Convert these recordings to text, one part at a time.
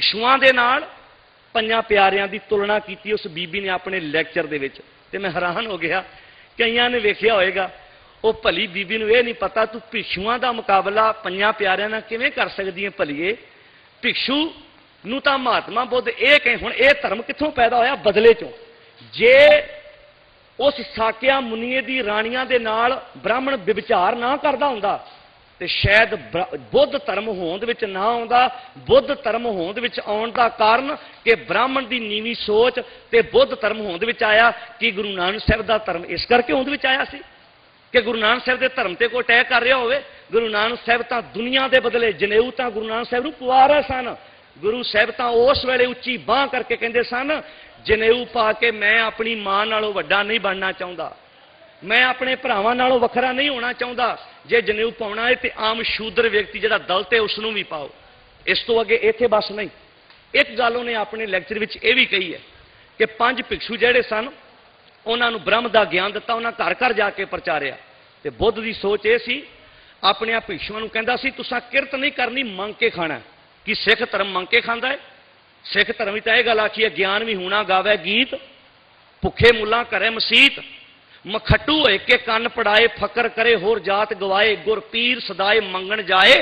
भिक्षुआं दे नाल पंजां प्यारियां दी तुलना की उस बीबी ने अपने लैक्चर दे विच, ते मैं हैरान हो गया। कईयां ने वेखिया होएगा, वो भली बीबी नूं यह नहीं पता तू भिक्षुआं दा मुकाबला पंजां प्यारियां नाल किवें कर सकदी है। भलीए भिक्षु नूं तां महात्मा बुद्ध ये कहे, हुण ये धर्म कित्थों पैदा होया? बदले चों। जे उस साकिया मुनीए दी राणियां दे नाल ब्राह्मण विचार ना करदा हुंदा ते शायद बुद्ध धर्म होंद विच ना आउंदा। बुद्ध धर्म होंद विच आउण दा कारण कि ब्राह्मण दी नीवी सोच ते बुद्ध धर्म होंद विच आया कि गुरु नानक साहिब दा धर्म इस करके होंद विच आया सी कि गुरु नानक साहिब दे धर्म ते कोई अटैक कर रहा होवे। गुरु नानक साहिब तां दुनिया दे बदले जनेऊ तां गुरु नानक साहिब नूं पवा रहे सन। गुरु साहिब तां उस वेले उच्ची बांह करके कहंदे सन, जनेऊ पा के मैं अपनी मां नालों वड्डा नहीं बनना चाहुंदा, मैं अपने भरावां नालों वखरा नहीं होना चाहुंदा। जे जनेऊ पाउणा है तो आम शूद्र व्यक्ति जिहड़ा दलित है उसनूं भी पाओ, इस तो अगे इत्थे बस नहीं। एक गल उहने अपने लैक्चर विच यह भी कही है कि 5 भिक्षु जिहड़े सन उन्हां नूं ब्रह्म दा ज्ञान दिता, उन्हां घर घर जाके प्रचारिया। ते बुद्ध दी सोच ये सी, अपने भिक्षुआं नूं कहंदा सी तुसां किरत नहीं करनी, मंग के खाना। कि सिख धर्म मंग के खांदा है? सिख धर्म विच यह गल आखी है, ज्ञान भी होना गावे गीत, भुखे मुलां करे मसीत, मखट्टू होए के कन पड़ाए, फकर करे होर जात गवाए, गुर पीर सदाए मंगण जाए,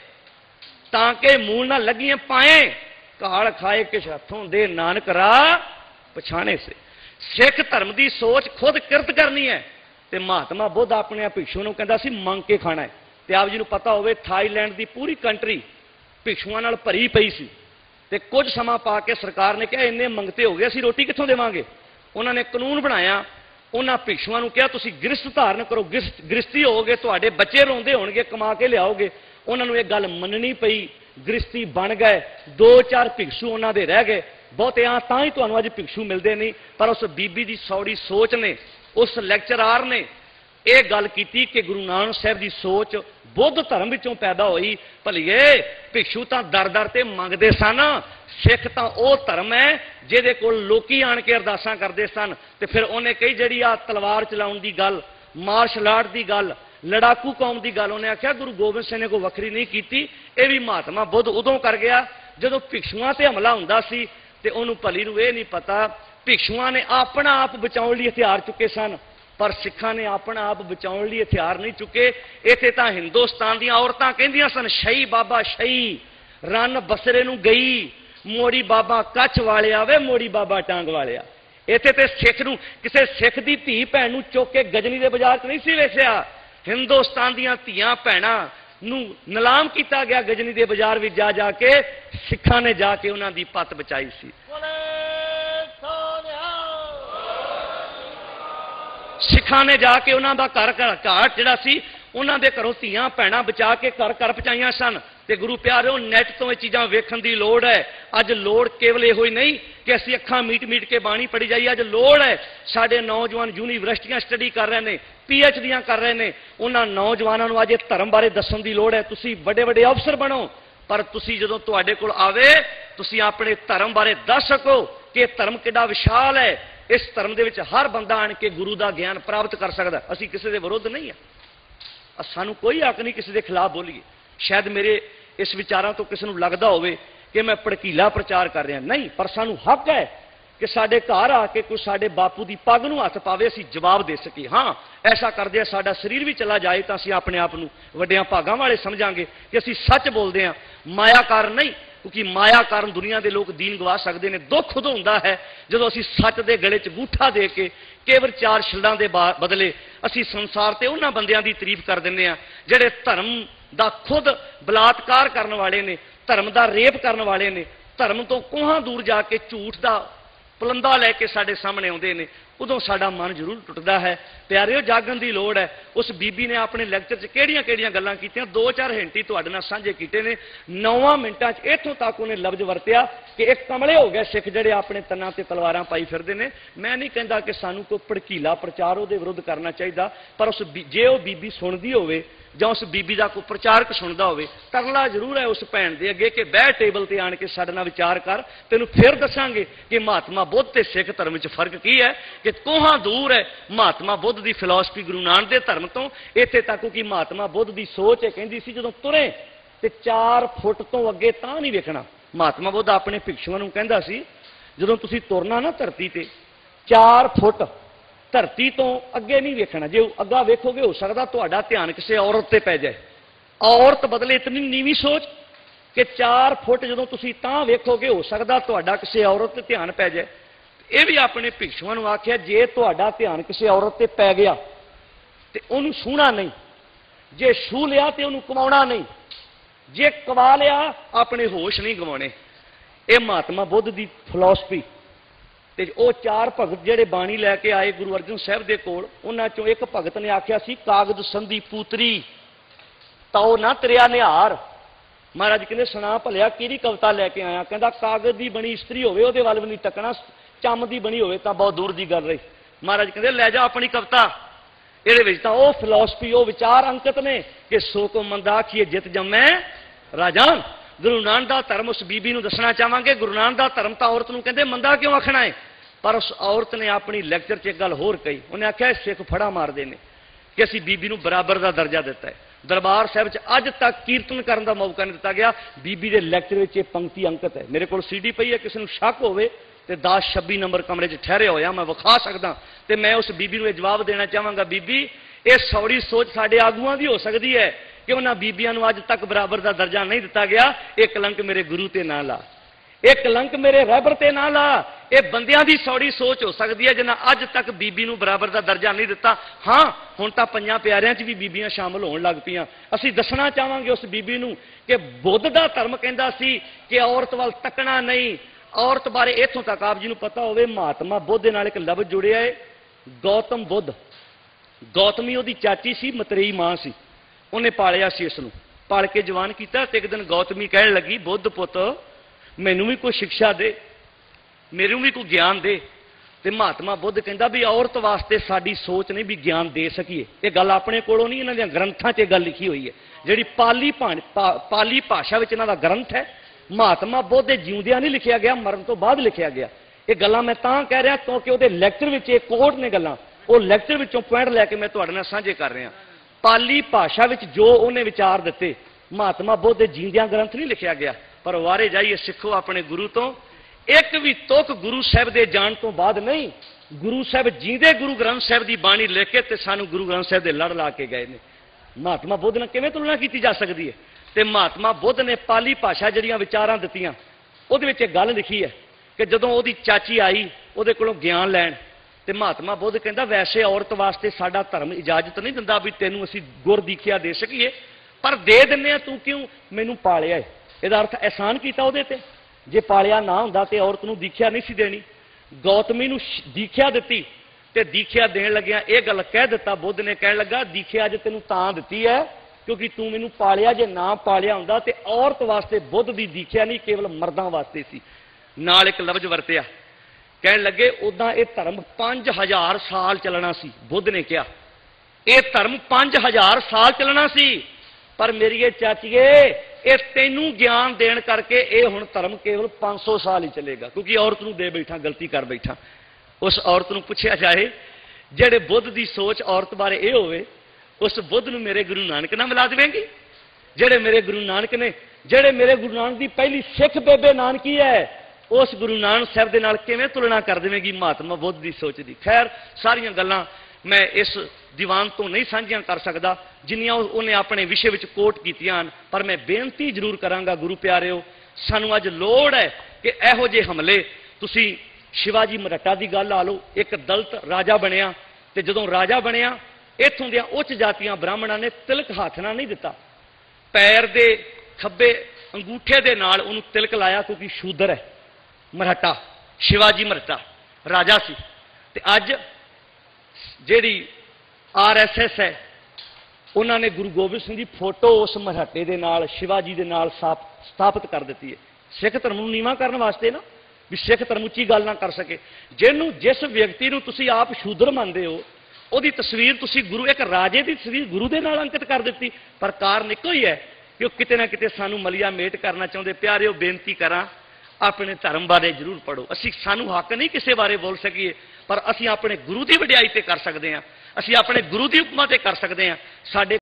ताके मूल ना लगिए पाए, काल खाए किश हथों दे नानक राह पछाणे से। सिख धर्म की सोच खुद किरत करनी है, तो महात्मा बुद्ध अपने भिक्षु नूं कहंदा सी मंग के खाना है। तो आप जी नूं पता होवे थाईलैंड की पूरी कंट्री भिक्षुआं नाल भरी पई सी, ते कुछ समा पा के सरकार ने कहा इन्ने मंगते हो गए, असीं रोटी कित्थों देवांगे। उन्होंने कानून बनाया, उन्हां भिक्षुआं नूं कहा तुसीं गृहस्थ धारण करो, गृहस्थी होगे, तुहाडे बच्चे रोंदे होणगे, कमा के लियाओगे। उन्हां नूं इह गल मननी पई, गृहस्थी बन गए। 2-4 भिक्षु उन्हां दे रह गए, बहुते आ तां ही तुहानूं अज भिक्षु मिलदे नहीं। पर उस बीबी दी सौड़ी सोच ने, उस लैक्चरार ने यह गल की कि गुरु नानक साहिब की सोच बुद्ध धर्म विचों पैदा हुई। भलीए भिक्षु तां दर दर ते मंगदे सन, सिख तां ओह धर्म है जिहदे कोल लोकी आण के अरदासां करदे सन। ते फिर उन्हें कही जिहड़ी आ तलवार चलाउण दी गल, मार्शल आर्ट की गल, लड़ाकू कौम की गल, उन्हें आख्या गुरु गोबिंद सिंह ने कोई वखरी नहीं की। यह भी महात्मा बुद्ध उदों कर गया जदों भिक्षुआं ते हमला हुंदा सी, ते उहनूं भली नूं यह नहीं पता भिक्षुआं ने अपना आप बचाउण लई हथियार चुके सन, पर सिखां ने अपना आप बचाउण लई हथियार नहीं चुके। इत्थे तां हिंदुस्तान दीआं औरतां कहिंदियां सन शही बाबा शही, रन बसरे नूं गई, मोड़ी बाबा कच्छ वाले आवे, मोड़ी बाबा टांग वाले आ। इत्थे ते सिख नूं किसी सिख दी धी भैण नूं चुक के गजनी दे बाजार च नहीं सी वेखिया। हिंदुस्तान दीआं धीआं भैणां नूं नीलाम किया गया गजनी दे बाजार विच जा जाके, सिखां ने जाके उन्हां दी पत बचाई सी। सिखां ने जाके उन्हां दा घर घाट जिहड़ा सी उन्हां दे घरों धीआं भैणां बचा के घर घर पहुंचाईयां सन। ते गुरु प्यारिओ नैट तो ये चीज़ां वेखण दी लोड़ है। अज लोड़ केवल इहो ही नहीं कि असीं अखां मीट मीट के बाणी पढ़ी जाइए, अज लोड़ है साडे नौजवान यूनीवर्सिटियां स्टडी कर रहे हैं, PhDयां कर रहे हैं, उन्हां नौजवानों नूं अज इह धर्म बारे दस्सण दी लोड़ है। तुसीं वड्डे वड्डे अफसर बनो, पर तुसीं जदों तुहाडे कोल आवे तुसीं अपने धर्म बारे दस सको कि धर्म किड्डा विशाल है। इस धर्म दे विच हर बंदा आण के गुरु दा ज्ञान प्राप्त कर सकदा। असीं किसी दे विरुद्ध नहीं है, सानूं कोई हक नहीं किसी दे खिलाफ बोलीए। शायद मेरे इस विचारां तो किसी नूं लगदा होवे कि मैं भड़कीला प्रचार कर रहा, नहीं, पर सानूं हक है कि साडे घर आके कोई साडे बापू की पग नूं हथ पावे, असीं जवाब दे सकीए। हाँ, ऐसा करदे साडा शरीर भी चला जाए तो असीं अपने आप नूं वड्डियां भागां वाले समझांगे कि असीं सच बोलदे हां, माया कारण नहीं। क्योंकि माया कारण दुनिया के लोग दीन गवा सकते हैं। दुख उदों हुंदा है जदों असीं सच दे गले च गूठा दे के केवल 4 छिल्लां दे बदले असीं संसार ते उन्हां बंदियां दी तारीफ कर दिंदे हां जिहड़े धर्म दा खुद बलात्कार करन वाले ने, धर्म दा रेप करन वाले ने, धर्म तो कोहां दूर जाके झूठ दा पुलंदा लैके साडे सामने आउंदे ने। उदों साडा मन जरूर टुटदा है। प्यारिओ जागण दी लोड़ है। उस बीबी ने अपने लैक्चर च किहड़ियां-किहड़ियां गल्लां कीतियां, 2-4 हिंट ही तुहाडे नाल साझे कीते ने। 9 मिनटां च इत्थों तक उन्हें लफ्ज वरतिया कि एक कमले हो गए सिख जिहड़े अपने तन्नां ते तलवारां पाई फिरदे ने। मैं नहीं कहंदा कि सानूं कोई भड़कीला प्रचार उहदे विरुद्ध करना चाहिदा, पर उस जे वो बीबी सुणदी होवे जां उस बीबी का कोई प्रचारक सुनता हो, तरला जरूर है उस भैन के अगे कि बह टेबल से आण के साडे नाल विचार कर, तेनों फिर दसांगे कि महात्मा बुद्ध ते सिख धर्म च फर्क की है, कि कोहां दूर है महात्मा बुद्ध की फिलॉसफी गुरु नानक के धर्म तो। इत्थे तक कि महात्मा बुद्ध की सोच है, कहती सी जदों तुरे ते 4 फुट तो अगे तां नहीं वेखना, महात्मा बुद्ध अपने भिक्षुओं को कहता सी, जदों तुसीं तुरना ना धरती ते 4 फुट धरती तो अगे नहीं वेखना, जो अगा वेखोगे हो सकता तुहाडा ध्यान किसी औरत ते पै जाए। औरत बदले इतनी नीवी सोच कि 4 फुट जदों तुसीं तां वेखोगे हो सकता तुहाडा किसी औरत ते ध्यान पै जाए। ये भी अपने भिक्षुओं को आख्या, जे तुहाडा ध्यान किसी औरत ते पै गया तो उन्होंने छूना नहीं, जे छू लिया तो उन्होंने कमाना नहीं, जे कमा लिया अपने होश नहीं गवाने। ये महात्मा बुद्ध की फिलोसफी। तो वो 4 भगत जेडे बाणी लैके आए गुरु अर्जन साहब के कोल, उन्हां चों एक भगत ने आख्या सी, कागज संधी पूतरी ताओ ना तरिया निहार। महाराज कहते सुना भलिया किहड़ी कविता लैके आया? कहता कागज की बनी इस्त्री होवे उहदे वल भी नहीं तकना, चम की बनी होवे तां बहुत दूर की गल रही। महाराज कहते लै जा अपनी कविता, ये वो फिलोसफी वो विचार अंकित ने कि सो को मंदा आखिए जित जमै राजान। गुरु नानक का धर्म उस बीबी को दसना चाहांगे, गुरु नानक का धर्म तो औरत को कहते मंदा क्यों आखना है, पर उस औरत ने अपनी लैक्चर च एक गल होर कही। उन्हें आख्या सिख फड़ा मारते हैं कि असीं बीबी को बराबर का दर्जा दिता है। दरबार साहब अज तक कीर्तन करने का मौका नहीं दिता गया। बीबी के लैक्चर में पंक्ति अंकित है, मेरे को CD पई है, किसी को शक होवे तो 10-26 नंबर कमरे च ठहरे होया मैं विखा सकदा। तो मैं उस बीबी को जवाब देना चाहांगा, बीबी ये सौड़ी सोच साडे आगुआं दी हो सकती है कि उन्हां बीबियां नूं अज तक बराबर का दर्जा नहीं दिता गया। एक कलंक मेरे गुरु ते ना ला, एक कलंक मेरे रहबर ते ना ला। ये बंदियां दी सौड़ी सोच हो सकती है जिन्हां अज तक बीबी नूं बराबर का दर्जा नहीं दिता। हाँ हुण तां 5 प्यारियां च भी बीबियां शामिल होण लग पईआं। असीं दसना चाहांगे उस बीबी नूं कि बुद्ध दा धर्म कहंदा सी कि औरत वल तकना नहीं। औरत बारे इत्थों तक आप जी नूं पता होवे, महात्मा बुद्ध दे नाल एक लफ्ज़ जुड़िया है, गौतम बुद्ध। गौतमी उहदी चाची सी, मतरेई मां सी, उन्हें पालिया सी, इसनूं पाल के जवान किया। तो एक दिन गौतमी कहण लगी, बुद्ध पुत मैनूं भी कोई शिक्षा दे, मैनूं भी कोई ज्ञान दे। तो महात्मा बुद्ध कहंदा भी औरत वास्ते साडी सोच नहीं भी ज्ञान दे सकीए। ये गल अपने कोलों नहीं, इन्हां दे ग्रंथां 'च गल लिखी हुई है, जिहड़ी पाली भाषा विच इन्हां दा ग्रंथ है। महात्मा बुद्ध दे जिउंदियां नहीं लिखिया गया, मरण तो बाद लिखिया गया। ये गल्लां मैं तां कह रहा क्योंकि उहदे लैक्चर विच एक कोट ने गल्लां, वो लैक्चर विचों पॉइंट लैके मैं तुहाडे नाल साझे कर रहा। पाली भाषा विच जो उन्हें विचार दिते महात्मा बुद्ध दे जिउंदियां ग्रंथ नहीं लिखिया गया। पर वारे जाइए सिखो अपने गुरु तो, एक भी तुक गुरु साहब दे जाण तो बाद नहीं। गुरु साहब जींदे गुरु ग्रंथ साहब की बाणी लेके ते सानू गुरु ग्रंथ साहब दे लड़ ला के गए ने। महात्मा बुद्ध ने किवें तुलना की जा सकती है? तो महात्मा बुद्ध ने पाली भाषा जड़ियां विचारां दित्तियां, उहदे विच एक गल लिखी है कि जदों उहदी चाची आई उहदे कोलों ज्ञान लैण, तो महात्मा बुद्ध कहंदा वैसे औरत वास्ते साडा धर्म इजाजत नहीं दिंदा भी तैनूं असीं गुर दीखिया दे सकीए, पर दे दिंदे आ, तूं क्यों मैनूं पालिया है। इहदा अर्थ एहसान कीता उहदे ते, जे पालिया ना हुंदा ते औरत नूं दीखिया नहीं सी देनी। गौतमी नूं दीखिया दित्ती ते दीखिया देण लग्गिया यह गल कह दिता, बुद्ध ने कहण लगा दीखिया अज तैनूं तां दित्ती है क्योंकि तू मैनूं पालिया, जे ना पालिया हुंदा ते औरत वास्ते बुद्ध दी दीखिया नहीं केवल मर्दां वास्ते सी। नाल एक लफ्ज़ वरतिया, कहण लगे उदां यह धर्म 5000 साल चलना सी। बुद्ध ने कहा यह धर्म 5000 साल चलना सी, पर मेरी ये चाचीए ये तैनूं ज्ञान देण करके ये हुण धर्म केवल 500 साल ही चलेगा, क्योंकि औरत नूं दे बैठा, गलती कर बैठा। उस औरत नूं पुछया जाए जेड़े बुद्ध की सोच औरत बारे ये होवे, उस बुद्ध नूं मेरे गुरु नानक नाल मिला देवेंगी? जेड़े मेरे गुरु नानक ने, जेड़े मेरे गुरु नानक की पहली सिख बेबे नानकी है, उस गुरु नानक साहब के नाल किवें तुलना कर देवेंगी महात्मा बुद्ध की सोच की? खैर सारियां गल्लां मैं इस दीवान तो नहीं साझियां कर सकता जिन्नियां उन्हें अपने विषय में कोट कीतियां, पर मैं बेनती जरूर करांगा गुरु प्यारिओ, सानू अज लोड़ है कि इहो जे हमले, तुसीं शिवाजी मराठा की गल ला लो, एक दलित राजा बनिया, तो जदों राजा बनिया इत्थों दियां उच्च जातियां ब्राह्मणां ने तिलक हाथ नाल नहीं दिता, पैर दे खब्बे अंगूठे दे नाल उहनूं तिलक लाया, क्योंकि शूदर है मराठा, शिवाजी मराठा राजा सी। ते अज जिहड़ी RSS है उन्होंने गुरु गोबिंद सिंह की फोटो उस मराठे दे नाल, शिवाजी दे नाल स्थापित कर दी है, सिख धर्म नूं नीवां करने वास्ते ना, भी सिख धर्म उच्ची गल ना कर सके। जिन्हों जिस व्यक्ति नूं तुसीं आप शूदर मानते हो उहदी तस्वीर तुसीं गुरु, एक राजे की तस्वीर गुरु दे नाल अंकित कर दी, पर कारण इक्को ही है कि वह किते ना किते सानू मलिया मेट करना चाहते। प्यारिओ बेनती करा अपने धर्म बारे जरूर पढ़ो। असी सानू हक नहीं किसी बारे बोल सकीए, पर असी अपने गुरु की वडियाई ते कर सकते हैं, असी अपने गुरु की उपमा ते कर सकते हैं। साडे